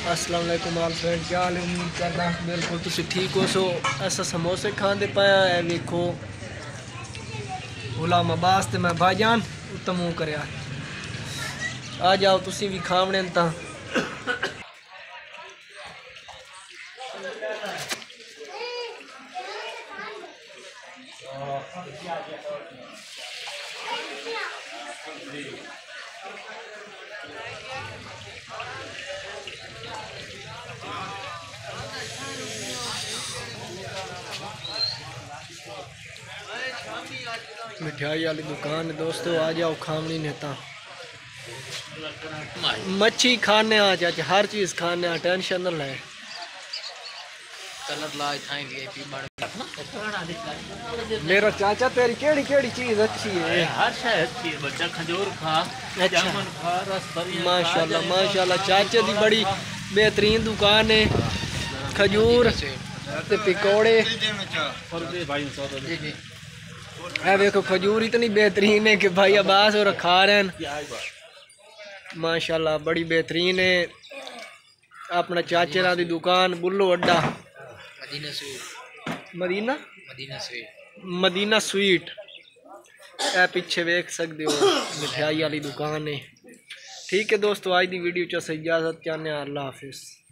अस्सलाम वालेकुम आल फ्रेंड, क्या हाल है? उम्मीद करदा बिल्कुल तुसी ठीक हो। सो असा समोसे खांदे पाया है। वेखो गुलाम अब्बास ते मैं भाईजान उत्तम करया। आ जाओ तुसी भी खावणे ता। मिठाई वाली दुकान दोस्तों, आ जाओ खावनी नेता। मच्छी खाने आ चाचा, हर चीज खाने आ, टेंशन न ले। मेरा चाचा तेरी केड़ी केड़ी चीज अच्छी है? हर शय अच्छी है बच्चा, खजूर खा, जामुन खा, रसभरी माशाल्लाह माशाल्लाह, चाचे दी बड़ी बेहतरीन दुकान है। खजूर ते पकौड़े। है देखो खजूर इतनी बेहतरीन है कि भाई अब्बास और खा रहे हैं। माशाल्लाह बड़ी बेहतरीन है। अपना चाचे रा दी दुकान बुल्लो अड्डा मदीना मदीना स्वीट। ए पीछे वेख सकते हो मिठाई वाली दुकान है। ठीक है दोस्तों, आज की वीडियो च इजाजत चाहने। अल्लाह हाफिज।